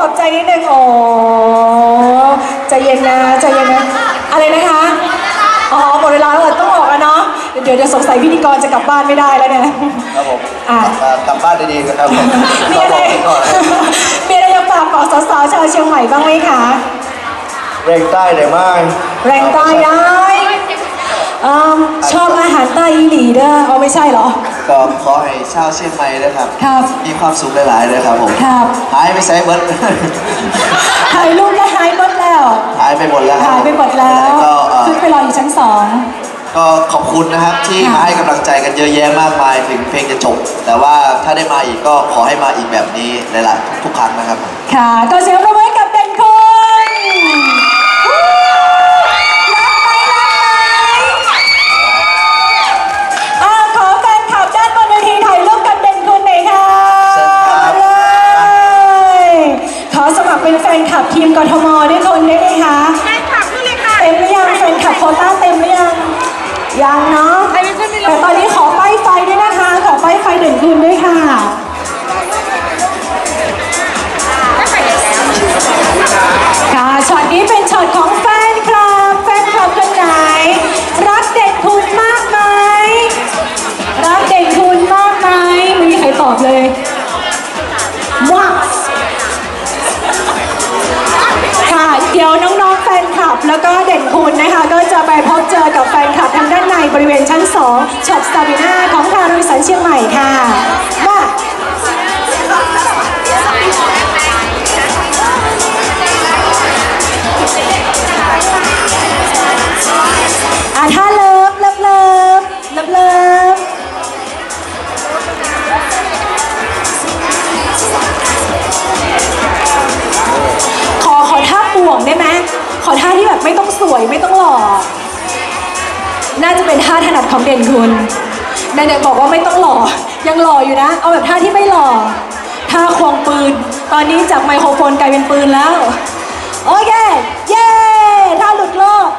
บใจนิดนึงโอ้ใจเย็นนะใจเย็นนะอะไรนะคะอ๋อหมดเวลาแล้วต้องออกแล้วเนาะเดี๋ยวสงสัยพิธีกรจะกลับบ้านไม่ได้แล้วเนี่ยครับผมกลับบ้านดีๆกันครับมีอะไรอยากฝากบอกสาวๆชาวเชียงใหม่บ้างไหมคะแรงใต้ได้ไหมแรงใต้ได้ชอบอาหารใต้อีหลีเด้อเอาไม่ใช่เหรอก็ขอให้ชาวเชียงใหม่ด้วยครับครับมีความสุขหลายๆเลยครับผมครับหายไปไซเบิร์ดถ่ายรูปแล้วหายหมดแล้วหายไปหมดแล้วหายไปหมดแล้วขึ้นไปรออยู่ชั้น2 ก็ขอบคุณนะครับที่มาให้กำลังใจกันเยอะแยะมากมายถึงเพลงจะจบแต่ว่าถ้าได้มาอีกก็ขอให้มาอีกแบบนี้หลายๆทุกครั้งนะครับค่ะก็เสียงปรบมือกับเด่นคุณขอแฟนคลับด้านบนเวทีถ่ายรูปกับเด่นคุณหน่อยค่ะขอสมัครเป็นแฟนคลับทีมกทมด้วยคนได้ไหมคะแฟนคลับด้วยเลยค่ะเต็มหรือยังแฟนคลับโควต้าเต็มหรือยังยังเนาะแต่ตอนนี้ขอป้ายไฟด้วยนะคะขอป้ายไฟเด่นคุณด้วยค่ะค่ะช็อตนี้เป็นช็อตของแฟนคลับคนไหนรักเด่นคุณมากไหมรักเด่นคุณมากไหมไม่มีใครตอบเลยว้าวค่ะเดี๋ยวน้องๆแฟนคลับแล้วก็เด่นคุณนะคะก็จะไปพบเจอกับแฟนคลับทางด้านในบริเวณชั้น2ช็อปสตาบิน่าของทางโดยสารเชียงใหม่ค่ะมาถ้าเลิฟขอท่าป่วงได้ไหมขอท่าที่แบบไม่ต้องสวยไม่ต้องหล่อน่าจะเป็นท่าถนัดของเด่นคุณนายบอกว่าไม่ต้องหล่อยังหล่ออยู่นะเอาแบบท่าที่ไม่หล่อท่าควงปืนตอนนี้จากไมโครโฟนกลายเป็นปืนแล้วโอเคเย้ท่าหลุดโลก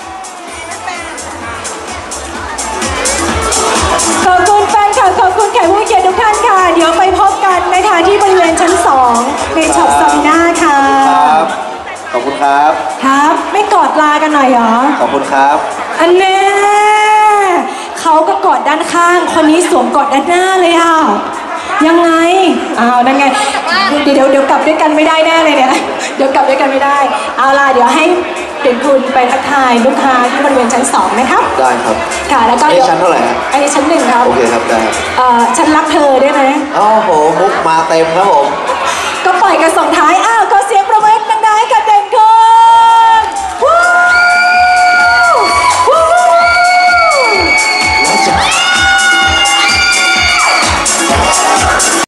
ขอบคุณแฟนคลับขอบคุณแขกผู้เกียรติทุกท่านค่ะเดี๋ยวไปพบกันนะคะที่บริเวณชั้น2ในช็อปซาบิน่าค่ะขอบคุณครับครับไม่กอดลากันหน่อยเหรอขอบคุณครับอันแน่เขาก็กอดด้านข้างคนนี้สวมกอดด้านหน้าเลยอ่ะยังไงนั่นไงเดี๋ยวกลับด้วยกันไม่ได้แน่เลยเนี่ยเดี๋ยวกลับด้วยกันไม่ได้เอาล่ะเดี๋ยวให้เด่นคุณไปทักทายลูกค้าที่บริเวณชั้น2นะครับได้ครับค่ะแล้วก็ชั้นเท่าไหร่ครับอันนี้ชั้น1ครับโอเคครับได้ฉันรักเธอได้ไหมโอ้โหมุกมาเต็มครับผมก็ปล่อยกันส่งท้าย